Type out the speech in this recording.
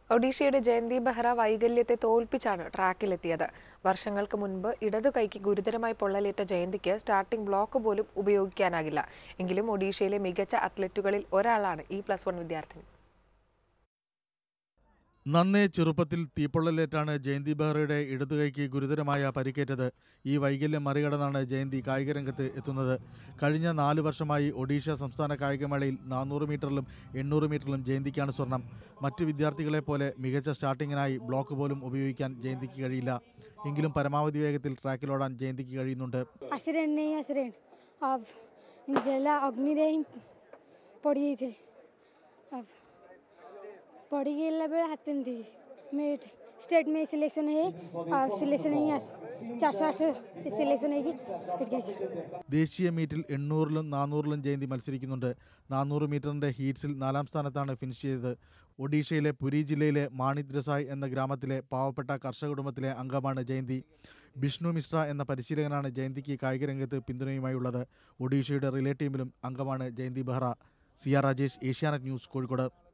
ഒഡീഷയുടെ ജയന്തി ബെഹ്റ വൈകല്യത്തെ തോൽപ്പിച്ചാണ് ട്രാക്കിലെത്തിയത്. വർഷങ്ങൾക്ക് മുൻപ് ഇടതു കൈക്ക് ഗുരുതരമായി പൊള്ളലേറ്റ ജയന്തിക്ക് സ്റ്റാർട്ടിംഗ് ബ്ലോക്ക് പോലും ഉപയോഗിക്കാനാകില്ല. എങ്കിലും ഒഡീഷയിലെ മികച്ച അത്ലറ്റുകളിൽ ഒരാളാണ് ഈ +1 വിദ്യാർത്ഥിനി. നന്നേ ചെറുപ്പത്തിൽ തീപ്പൊള്ളലേറ്റാണ് ജയന്തി ബെഹ്റയുടെ ഇടതുകൈക്ക് ഗുരുതരമായ പരിക്കേറ്റത്. ഈ വൈകല്യം മറികടന്നാണ് ജയന്തി കായികരംഗത്ത് എത്തുന്നത്. കഴിഞ്ഞ 4 വർഷമായി ഒഡീഷ സംസ്ഥാന കായികമേളയിൽ 400 മീറ്ററിലും 800 മീറ്ററിലും ജയന്തിക്കാണ് സ്വർണം. മറ്റു വിദ്യാർത്ഥികളെ പോലെ മികച്ച സ്റ്റാർട്ടിങ്ങിനായി ബ്ലോക്ക് പോലും ഉപയോഗിക്കാൻ ജയന്തിക്ക് കഴിയില്ല. എങ്കിലും പരമാവധി വേഗത്തിൽ ട്രാക്കിലോടാൻ ജയന്തിക്ക് കഴിയുന്നുണ്ട്. पढ़ी गई हाथ में थी मेट स्टेट में सिलेक्शन है सिलेक्शन नहीं 408 सिलेक्शन है ദേശീയ മീറ്റിൽ 800-ലും 400-ലും ജയന്തി മത്സരിക്കുന്നുണ്ട്. 400 മീറ്ററിന്റെ ഹീറ്റ്സിൽ 4ാം സ്ഥാനത്താണ് ഫിനിഷ് ചെയ്തത്. ഒഡീഷയിലെ പുരി ജില്ലയിലെ മാണിത് രസായ് എന്ന ഗ്രാമത്തിലെ പാവപ്പെട്ട കർഷക കുടുംബത്തിലെ അംഗമാണ് ജയന്തി. ബിഷ്ണു മിശ്ര എന്ന പരിശീലകനാണ് ജയന്തിക്ക് കായികരംഗത്ത് പിന്തുണയുമായുള്ളത്. ഒഡീഷയുടെ റിലേ ടീമിലും അംഗമാണ് ജയന്തി ബെഹ്റ. സിയ രാജേഷ്, ഏഷ്യാനെറ്റ് ന്യൂസ്, കോഴിക്കോട്.